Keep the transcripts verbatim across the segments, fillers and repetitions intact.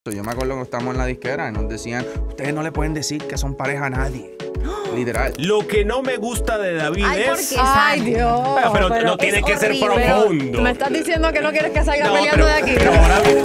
Yo me acuerdo que estábamos en la disquera y nos decían, ustedes no le pueden decir que son pareja a nadie. Literal. Lo que no me gusta de David Ay, ¿por es... qué? Ay, Dios. Pero, pero pero no tiene es que ser horrible. profundo. Me estás diciendo que no quieres que salga No, peleando pero- de aquí. pero ahora bien.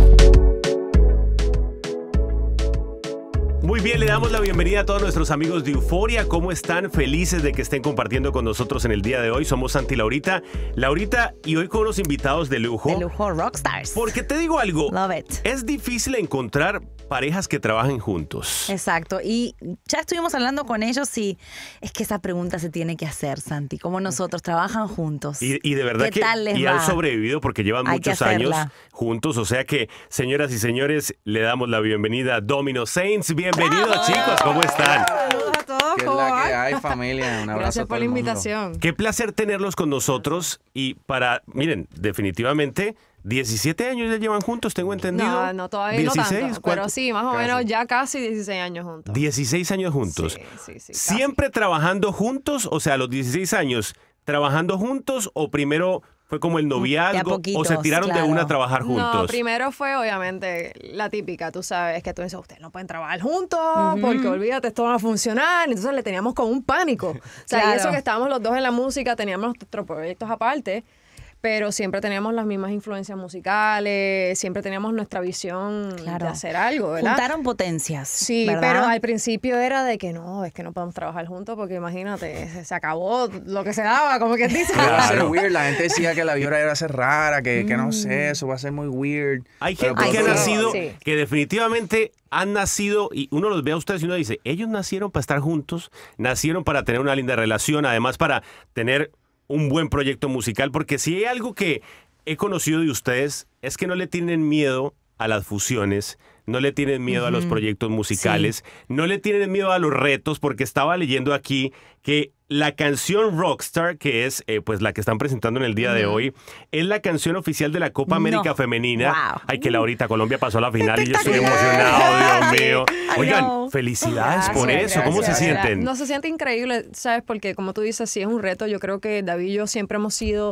Muy bien, le damos la bienvenida a todos nuestros amigos de Euforia. ¿Cómo están? Felices de que estén compartiendo con nosotros en el día de hoy. Somos Santi y Laurita. Laurita, y hoy con unos invitados de lujo. De lujo, rockstars. Porque te digo algo, Love it. es difícil encontrar parejas que trabajen juntos. Exacto. Y ya estuvimos hablando con ellos y es que esa pregunta se tiene que hacer, Santi. ¿Cómo nosotros trabajan juntos? Y, y de verdad ¿Qué que tal les y va? han sobrevivido porque llevan Hay que muchos años hacerla. juntos. O sea que, señoras y señores, le damos la bienvenida a Domino Saints. Bienvenidos, chicos. ¿Cómo están? Saludos a todos. ¿Qué es ¿Cómo la van? que hay, familia? Un abrazo Gracias a todo por la el mundo. invitación. Qué placer tenerlos con nosotros. Y para, miren, definitivamente, diecisiete años ya llevan juntos, tengo entendido. No, no, todavía no dieciséis, tanto. ¿cuánto? Pero sí, más o Casi. menos ya casi dieciséis años juntos. dieciséis años juntos. Sí, sí, sí. casi. ¿Siempre trabajando juntos? O sea, a los dieciséis años, ¿trabajando juntos o primero fue como el De a noviazgo poquitos, o se tiraron de claro. una a trabajar juntos? No, primero fue obviamente la típica, tú sabes, que tú dices, ustedes no pueden trabajar juntos porque olvídate, esto no va a funcionar. Entonces le teníamos como un pánico. O sea, Claro. y eso que estábamos los dos en la música, teníamos nuestros proyectos aparte, pero siempre teníamos las mismas influencias musicales, siempre teníamos nuestra visión Claro. de hacer algo, ¿verdad? Juntaron potencias. Sí, ¿verdad? pero al principio era de que no, es que no podemos trabajar juntos porque imagínate, se, se acabó lo que se daba, como que dice. Va a ser Claro. weird. La gente decía que la vibra iba a ser rara, que, que no sé, eso va a ser muy weird. Hay Pero gente por que ha otro nacido, lado- sí. que definitivamente han nacido, y uno los ve a ustedes y uno dice, ellos nacieron para estar juntos, nacieron para tener una linda relación, además para tener un buen proyecto musical, porque si hay algo que he conocido de ustedes, es que no le tienen miedo a las fusiones, no le tienen miedo a los proyectos musicales, no le tienen miedo a los retos, porque estaba leyendo aquí que la canción Rockstar, que es eh, pues la que están presentando en el día de hoy, es la canción oficial de la Copa América No. Femenina. Wow. Ay, que Laurita, Colombia pasó a la final y yo estoy Espectacular. emocionado, Dios mío. I Oigan, know. felicidades por Gracias, eso. ¿Cómo se gracias. sienten? No, se siente increíble, ¿sabes? Porque como tú dices, sí es un reto. Yo creo que David y yo siempre hemos sido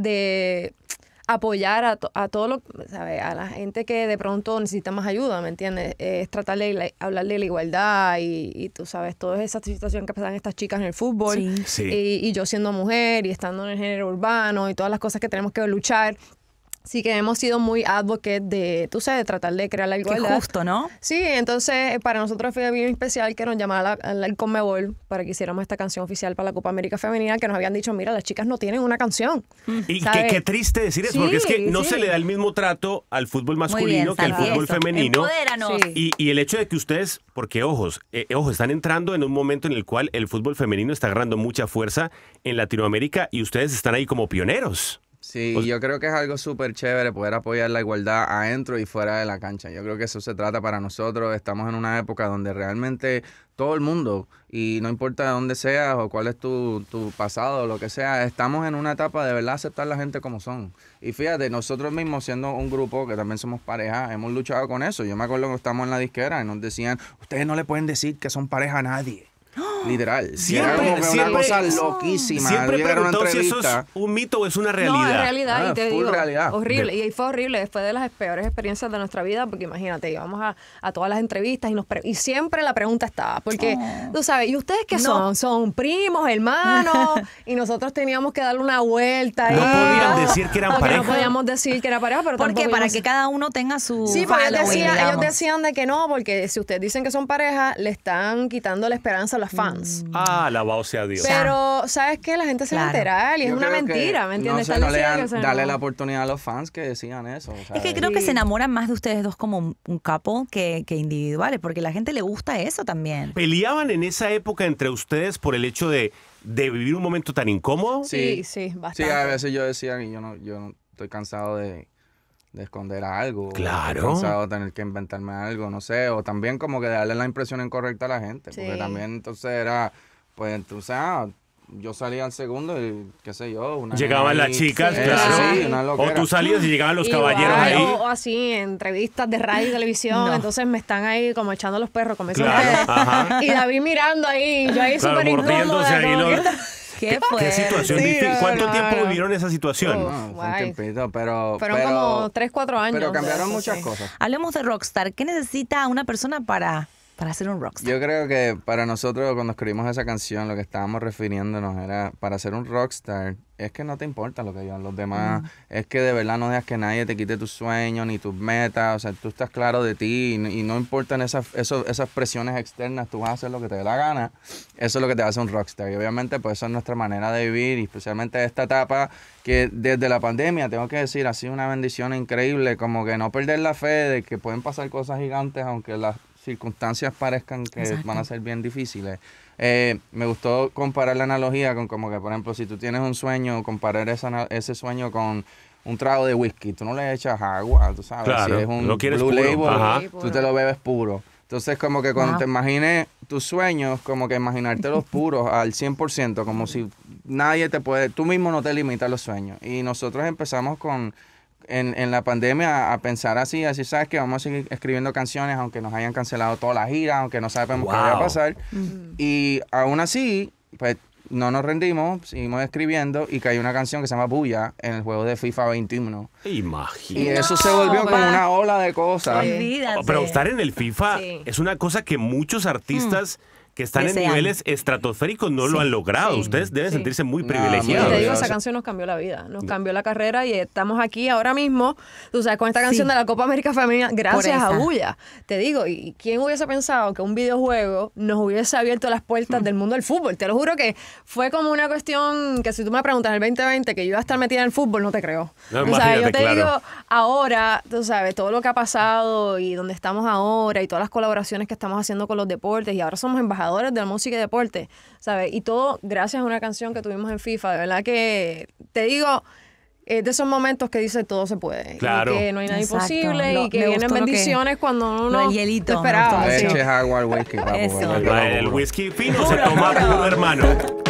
de apoyar a, to- a todo lo, ¿sabes? A la gente que de pronto necesita más ayuda, ¿me entiendes? Es tratar de la- hablar de la igualdad y, y tú sabes, toda esa situación que pasan estas chicas en el fútbol. Sí. Sí. Y, y yo siendo mujer y estando en el género urbano y todas las cosas que tenemos que luchar. Sí que hemos sido muy advocates de, tú sabes, de tratar de crear la Qué igualdad. justo, ¿no? Sí, entonces para nosotros fue bien especial que nos llamara la- la- el Conmebol para que hiciéramos esta canción oficial para la Copa América Femenina, que nos habían dicho, mira, las chicas no tienen una canción. Y qué, ¿sabes? qué triste decir eso, Sí, porque es que no sí. se le da el mismo trato al fútbol Muy masculino bien, que al Santi, fútbol eso. femenino. Empodéranos. Sí. Y, y el hecho de que ustedes, porque ojos, eh, ojos, están entrando en un momento en el cual el fútbol femenino está agarrando mucha fuerza en Latinoamérica y ustedes están ahí como pioneros. Sí, Pues- yo creo que es algo súper chévere poder apoyar la igualdad adentro y fuera de la cancha. Yo creo que eso se trata para nosotros. Estamos en una época donde realmente todo el mundo, y no importa de dónde seas o cuál es tu, tu pasado o lo que sea, estamos en una etapa de verdad aceptar a la gente como son. Y fíjate, nosotros mismos siendo un grupo que también somos pareja, hemos luchado con eso. Yo me acuerdo que estábamos en la disquera y nos decían, ustedes no le pueden decir que son pareja a nadie. Literal. Siempre- Era como que siempre- una cosa loquísima. Siempre he Yo era una preguntado si eso es entrevista. un mito o es una No, realidad. es realidad, Ah, y te full digo, realidad. horrible, De- y fue horrible, fue de las peores experiencias de nuestra vida, porque imagínate, íbamos a, a todas las entrevistas y nos pre- y siempre la pregunta estaba, porque tú sabes, ¿y ustedes qué No. son? Son primos, hermanos, y nosotros teníamos que darle una vuelta. No ahí, podían ¿no? decir que eran Porque pareja. No podíamos decir que era pareja, pero ¿Por qué? tampoco Para íbamos- que cada uno tenga su Sí, porque ellos following, decían, ellos digamos. decían de que no, porque si ustedes dicen que son pareja, le están quitando la esperanza a los fans. Ah, alabado sea Dios. Pero, ¿sabes qué? La gente se va a Claro. enterar y es Yo una creo que, mentira, ¿me entiendes? No sé, Están no le diciendo dan- que se- darle no. la oportunidad a los fans que decían eso. Es que ¿sabes? creo que Sí. se enamoran más de ustedes dos como un un couple que, que individuales, porque a la gente le gusta eso también. ¿Peleaban en esa época entre ustedes por el hecho de, de vivir un momento tan incómodo? Sí, sí, Sí, bastante. a veces yo decía que yo no, yo no estoy cansado de, de esconder algo. Claro. Estoy cansado de tener que inventarme algo, no sé. O también como que darle la impresión incorrecta a la gente. Porque Sí. también entonces era, pues entonces, ah, yo salía al segundo y qué sé yo. Una Llegaban nena las ahí, chicas, eh, claro. Sí, una O loquera. tú salías y llegaban los Igual, caballeros ahí. O, o así, en entrevistas de radio y televisión, No. entonces me están ahí como echando los perros, como dicen Claro, ustedes. ajá. Y David mirando ahí, yo ahí Claro, súper mordiéndose incómoda. ahí como los- que- Qué ¿Qué fuerte. situación Sí, difícil? no, ¿Cuánto no, tiempo no. vivieron esa situación? Oh. No, fue un Guay. tiempito, pero... Fueron pero, como tres, cuatro años. Pero cambiaron de eso, muchas sí. cosas. Hablemos de rockstar. ¿Qué necesita una persona para, para ser un rockstar? Yo creo que para nosotros cuando escribimos esa canción lo que estábamos refiriéndonos era para ser un rockstar es que no te importa lo que digan los demás, es que de verdad no dejas que nadie te quite tus sueños ni tus metas, o sea, tú estás claro de ti y, y no importan esas, esos, esas presiones externas, tú vas a hacer lo que te dé la gana, eso es lo que te hace un rockstar y obviamente pues eso es nuestra manera de vivir y especialmente esta etapa que desde la pandemia, tengo que decir, ha sido una bendición increíble, como que no perder la fe de que pueden pasar cosas gigantes aunque las circunstancias parezcan que Exacto. van a ser bien difíciles. Eh, me gustó comparar la analogía con como que, por ejemplo, si tú tienes un sueño, comparar esa, ese sueño con un trago de whisky. Tú no le echas agua, tú sabes. Claro, si es un lo quieres Blue puro. Label, Ajá. tú te lo bebes puro. Entonces, como que cuando Wow. te imagines tus sueños, como que imaginártelos puros al cien por ciento, como si nadie te puede, tú mismo no te limitas los sueños. Y nosotros empezamos con... En, en la pandemia a pensar así, así sabes que vamos a seguir escribiendo canciones aunque nos hayan cancelado toda la gira, aunque no sabemos qué va a Wow. pasar. Y aún así, pues no nos rendimos, seguimos escribiendo y cayó una canción que se llama Bulla en el juego de FIFA veintiuno. Y Imagínate. eso se volvió como papá. una ola de cosas. Olvídate. Pero estar en el FIFA Sí. es una cosa que muchos artistas que están Desean. en niveles estratosféricos no lo han logrado. Sí. Ustedes deben Sí. sentirse muy No, privilegiados. Y te digo, Dios. esa canción nos cambió la vida, nos cambió la carrera y estamos aquí ahora mismo, tú sabes, con esta canción Sí. de la Copa América Femenina, gracias a esa. Bulla. Te digo, ¿y quién hubiese pensado que un videojuego nos hubiese abierto las puertas del mundo del fútbol? Te lo juro que fue como una cuestión que si tú me preguntas en el veinte veinte que yo iba a estar metida en el fútbol, no te creo. No, O sea, yo imagínate, te claro. digo, ahora, tú sabes, todo lo que ha pasado y donde estamos ahora y todas las colaboraciones que estamos haciendo con los deportes y ahora somos embajadores de la música y deporte, ¿sabes? Y todo gracias a una canción que tuvimos en FIFA. De verdad que, te digo, es de esos momentos que dice todo se puede. Claro. Y que no hay nada Exacto. imposible Lo- y que me vienen gustó lo que- bendiciones cuando uno lo del no hielito, lo me esperaba. gustó No sí. eches agua al whisky, papu, Eso. porque Ah, te el lo juro. whisky fino se toma puro, hermano.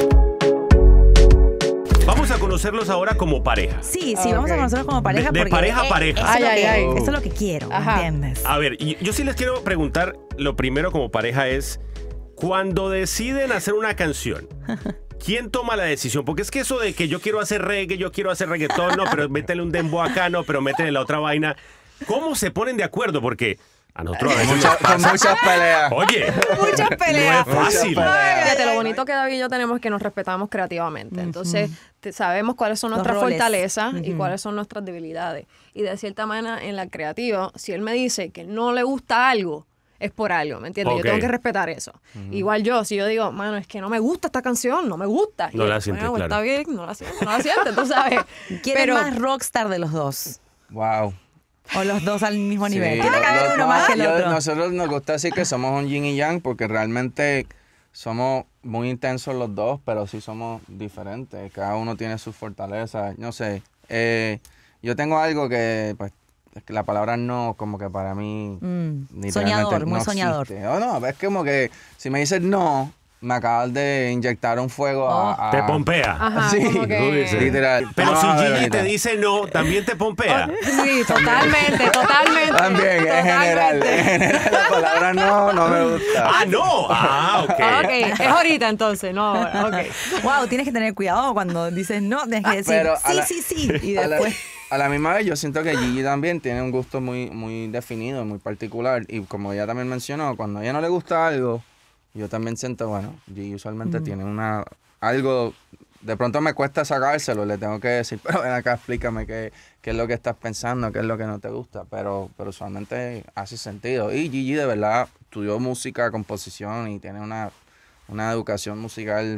Vamos a conocerlos ahora como pareja. Sí, sí, Ah, vamos a ok. conocerlos como pareja. De- de porque, pareja a eh, pareja. Eso, es lo Ay, que, ay, ay. eso es lo que quiero, ¿me Ajá. entiendes? A ver, y yo sí les quiero preguntar, lo primero como pareja es, cuando deciden hacer una canción, ¿quién toma la decisión? Porque es que eso de que yo quiero hacer reggae, yo quiero hacer reggaetón, no, pero métele un dembow acá, no, pero métele la otra vaina. ¿Cómo se ponen de acuerdo? Porque a nosotros a veces nos Muchas- con pasa. muchas peleas. Oye, Muchas peleas. no es fácil. Muchas peleas. Fíjate, lo bonito que David y yo tenemos es que nos respetamos creativamente. Entonces, te- sabemos cuáles son Los nuestras roles. fortalezas y Ujú. cuáles son nuestras debilidades. Y de cierta manera, en la creativa, si él me dice que no le gusta algo, es por algo, ¿me entiendes? Ok. Yo tengo que respetar eso. Igual yo, si yo digo, mano, es que no me gusta esta canción, no me gusta. No Y la él, sientes, bueno, claro. Está bien, no la siente, no la siente, tú sabes. ¿Quién Pero- es más rockstar de los dos? Wow. O los dos al mismo Sí, nivel. lo- Tiene que haber lo- uno más que el yo- otro. Nosotros nos gusta decir que somos un yin y yang porque realmente somos muy intensos los dos, pero sí somos diferentes. Cada uno tiene sus fortalezas. No sé. eh, yo tengo algo que, pues, es que la palabra no, como que para mí. Mm, literalmente soñador, muy no soñador. existe. Oh, no, es como que si me dices no, me acabas de inyectar un fuego a, a- Te pompea. Ajá, Sí, como tú que... dices. literal. Pero No, si de Gigi verdad. te dice no, también te pompea. Sí, totalmente, totalmente. También, en general. totalmente. En general, la palabra no, no me gusta. Ah, no. Ah, ok. Ok, es ahorita entonces, no ahora, ok. Wow, tienes que tener cuidado cuando dices no, tienes que decir Pero a sí, la- sí, sí. Y a la, después. a la misma vez yo siento que Gigi también tiene un gusto muy, muy definido, muy particular. Y como ella también mencionó, cuando a ella no le gusta algo, yo también siento, bueno, Gigi usualmente tiene una algo, de pronto me cuesta sacárselo, le tengo que decir, pero ven acá, explícame qué, qué es lo que estás pensando, qué es lo que no te gusta. Pero, pero usualmente hace sentido. Y Gigi de verdad estudió música, composición y tiene una, una educación musical.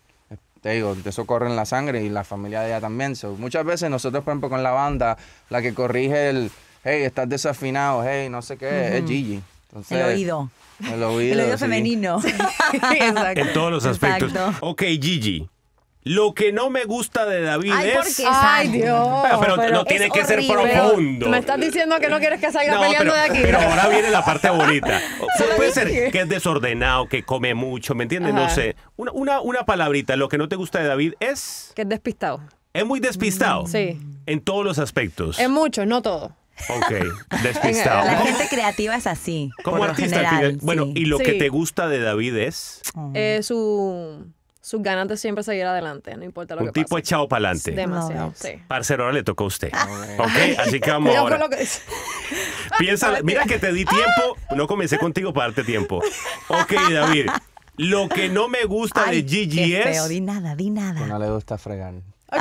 Te digo, de eso corre en la sangre y la familia de ella también. So, muchas veces nosotros, por ejemplo, con la banda, la que corrige el, hey, estás desafinado, hey, no sé qué, es Gigi. Entonces, El oído. El oído, El oído sí. femenino. Exacto. En todos los aspectos. Exacto. Ok, Gigi. Lo que no me gusta de David Ay, ¿por es... qué? Ay, Dios. Pero, no tiene es que ser horrible. profundo. Me estás diciendo que no quieres que salga No, peleando pero, de aquí. pero ahora viene la parte bonita. Pu- Puede ser dije. que es desordenado, que come mucho, ¿me entiendes? No Ajá. sé. Una, una, una palabrita. Lo que no te gusta de David es... Que es despistado. Es muy despistado. Sí. En todos los aspectos. Es mucho, no todo. Ok, despistado. La ¿Cómo- gente creativa es así. Como por lo artista, al general, final. Bueno, sí. y lo que Sí. te gusta de David es... Oh. Eh, su, sus ganas de siempre seguir adelante, no importa lo Un que tipo pase. echado para adelante. Demasiado, No, sí. Parcero, ahora le tocó a usted. ¿Ok? Así que vamos Cuidado ahora. con lo que dice. Piensa, mira que te di tiempo. No comencé contigo para darte tiempo. Ok, David. Lo que no me gusta Ay, de Gigi qué feo, es... di nada, di Que nada. no le gusta fregar.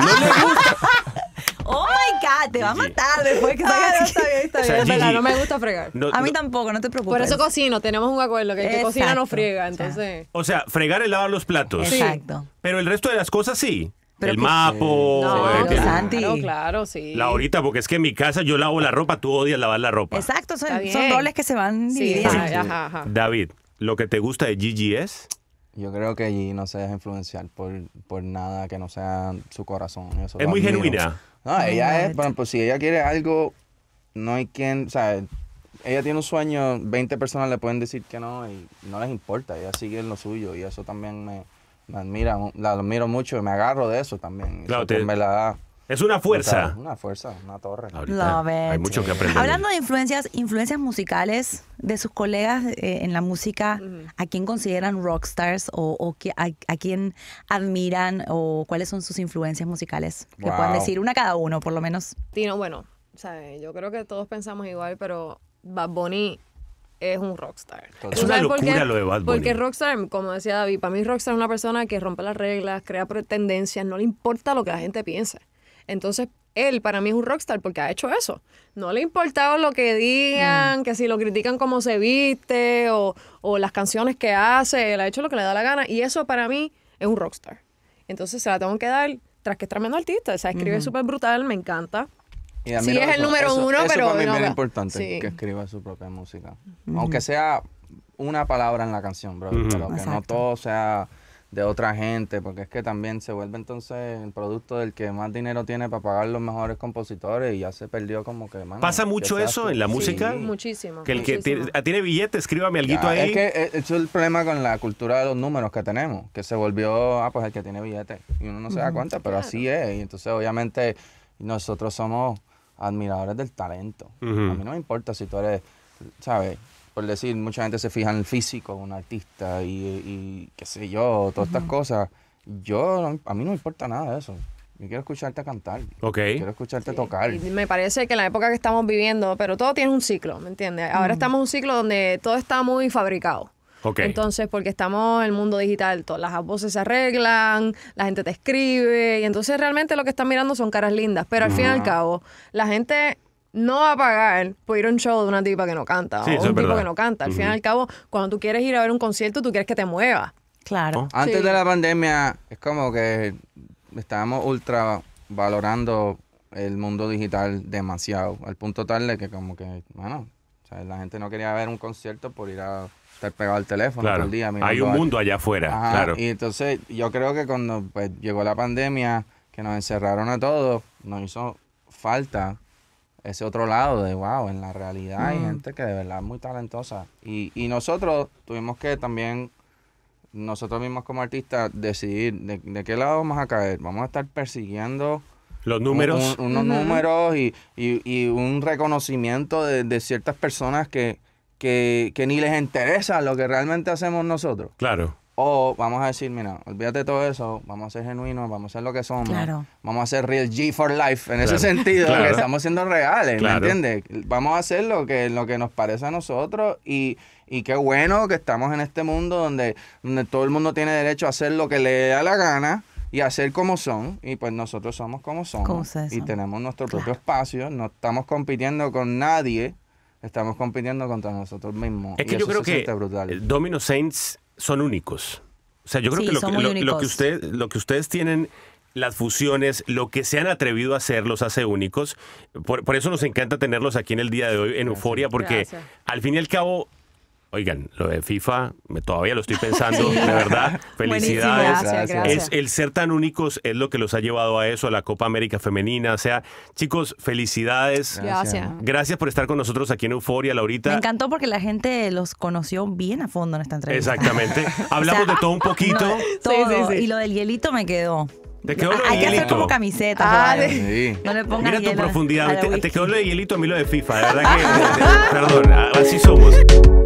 Oh my God, te va a Gigi. matar después que Ah, salgas no, aquí. está bien, está O sea, bien. Es verdad, Gigi- no me gusta fregar. no- A mí no- tampoco, no te preocupes. Por eso cocino, tenemos un acuerdo, que el que cocina no Exacto. friega, O sea, entonces... O sea, fregar es lavar los platos. Sí. Exacto. Pero el resto de las cosas sí. Pero el que- mapo, No, eh, pero que- Santi. claro, claro, sí. la horita, porque es que en mi casa yo lavo la ropa, tú odias lavar la ropa. Exacto, son, Está son bien. roles que se van Sí, dividiendo. ajá, ajá, ajá. David, lo que te gusta de Gigi es... Yo creo que allí no se deja influenciar por, por nada que no sea su corazón. Eso Es lo muy admiro. genuina. No, ella es, Right. por ejemplo, si ella quiere algo, no hay quien, o sea, ella tiene un sueño, veinte personas le pueden decir que no y no les importa, ella sigue en lo suyo y eso también me, me admira, la admiro mucho y me agarro de eso también. Claro, Eso te- que me la da. Es una fuerza. Una fuerza, una torre. Ahorita Love it. hay mucho que aprender. Hablando de influencias, influencias musicales de sus colegas eh, en la música, ¿a quién consideran rockstars o, o qui- a, a quién admiran o cuáles son sus influencias musicales? Que Wow. puedan decir una cada uno, por lo menos. Tino, bueno, ¿sabes? Yo creo que todos pensamos igual, pero Bad Bunny es un rockstar. Es ¿Tú una sabes por locura qué? lo de Bad Bunny. Porque rockstar, como decía David, para mí rockstar es una persona que rompe las reglas, crea pre- tendencias, no le importa lo que la gente piense. Entonces, él para mí es un rockstar porque ha hecho eso. No le ha importado lo que digan, que si lo critican como se viste o, o las canciones que hace, él ha hecho lo que le da la gana y eso para mí es un rockstar. Entonces se la tengo que dar tras que es tremendo artista. O sea, escribe súper brutal, me encanta. Y Sí, admiro es el eso, número eso- uno, eso pero para mí es no, bien va- importante, sí. que escriba su propia música. Aunque sea una palabra en la canción, bro, Ujú. pero que no Exacto. todo sea de otra gente, porque es que también se vuelve entonces el producto del que más dinero tiene para pagar los mejores compositores y ya se perdió como que, mano, ¿Pasa que mucho seas eso tú. en la Sí. música? Muchísimo. Que el que muchísimo. tiene, tiene billete, escríbame alguito Ya, ahí. Es que eh, eso es el problema con la cultura de los números que tenemos, que se volvió, ah, pues el que tiene billete. Y uno no se da cuenta, pero así es. Y entonces, obviamente, nosotros somos admiradores del talento. Ujú. A mí no me importa si tú eres, ¿sabes? Por decir, mucha gente se fija en el físico de un artista y, y qué sé yo, todas estas cosas. Yo, no- a mí no me importa nada de eso. Yo quiero escucharte cantar. Ok. Quiero escucharte tocar. Y me parece que en la época que estamos viviendo, pero todo tiene un ciclo, ¿me entiendes? Ahora estamos en un ciclo donde todo está muy fabricado. Ok. Entonces, porque estamos en el mundo digital, todas las voces se arreglan, la gente te escribe, y entonces realmente lo que están mirando son caras lindas. Pero al fin y al cabo, la gente no va a pagar por ir a un show de una tipa que no canta Sí, o eso un es tipo verdad. que no canta. Al fin y Ujú. al cabo, cuando tú quieres ir a ver un concierto, tú quieres que te mueva. Claro. Antes Sí. de la pandemia, es como que estábamos ultra valorando el mundo digital demasiado, al punto tal de que como que, bueno, o sea, la gente no quería ver un concierto por ir a estar pegado al teléfono todo Claro. el día. Hay mirando un a- mundo allá afuera. Ajá, Claro. y entonces yo creo que cuando pues, llegó la pandemia, que nos encerraron a todos, nos hizo falta ese otro lado de, wow, en la realidad hay gente que de verdad es muy talentosa. Y, y nosotros tuvimos que también, nosotros mismos como artistas, decidir de, de qué lado vamos a caer. Vamos a estar persiguiendo Los números. un- un- unos números y, y- y un reconocimiento de, de ciertas personas que, que, que ni les interesa lo que realmente hacemos nosotros. Claro. O vamos a decir, mira, olvídate de todo eso, vamos a ser genuinos, vamos a ser lo que somos, Claro. vamos a ser real G for life, en ese Claro. sentido, Claro. que estamos siendo reales, Claro. ¿me entiendes? Vamos a hacer lo que, lo que nos parece a nosotros y, y qué bueno que estamos en este mundo donde, donde todo el mundo tiene derecho a hacer lo que le da la gana y a ser como son, y pues nosotros somos como somos, Como ustedes y son. tenemos nuestro Claro. propio espacio, no estamos compitiendo con nadie, estamos compitiendo contra nosotros mismos. Es y que yo eso creo se que siente brutal. eh, Domino Saints son únicos. O sea, yo creo Sí, que lo son que, muy lo, lo únicos. que usted, lo que ustedes tienen, las fusiones, lo que se han atrevido a hacer los hace únicos. Por, por eso nos encanta tenerlos aquí en el día de hoy en Euforia, porque Gracias. al fin y al cabo, oigan, lo de FIFA, me, todavía lo estoy pensando, de verdad. Felicidades. Gracias, Gracias. gracias. Es, el ser tan únicos es lo que los ha llevado a eso, a la Copa América Femenina. O sea, chicos, felicidades. Gracias. Gracias por estar con nosotros aquí en Euforia, Laurita. Me encantó porque la gente los conoció bien a fondo en esta entrevista. Exactamente. Hablamos de todo un poquito. Todo. Sí, sí, sí. Y lo del hielito me quedó. Te quedó lo de Hay que hacer hielito. como camisetas. Ah, o algo. Sí. No le pongas Mira tu hielo profundidad. a la Te, te whisky. quedó lo de hielito, a mí lo de FIFA. De verdad que, perdón, así somos.